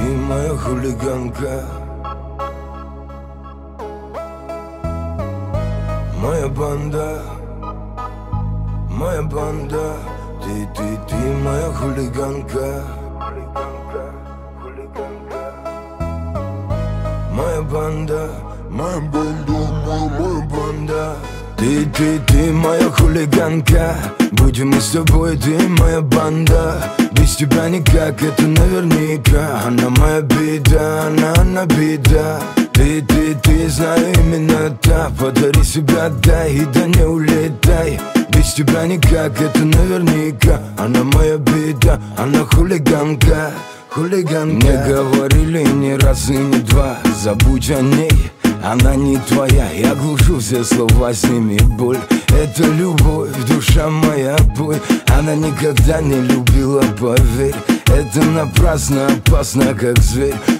моя хулиганка, моя банда, моя банда. Ты моя хулиганка, моя банда, моя банда, моя банда. Ты моя хулиганка, будем мы с тобой, ты моя банда. Без тебя никак, это наверняка. Она моя беда, она беда. Ты, знаю, именно та. Подари себя, дай, и да не улетай. Без тебя никак, это наверняка. Она моя беда, она хулиганка, хулиганка. Мне говорили ни раз и не два, забудь о ней, она не твоя. Я глушу все слова, сними боль. Это любовь, душа моя, бой. Она никогда не любила, поверь. Это напрасно, опасно, как зверь.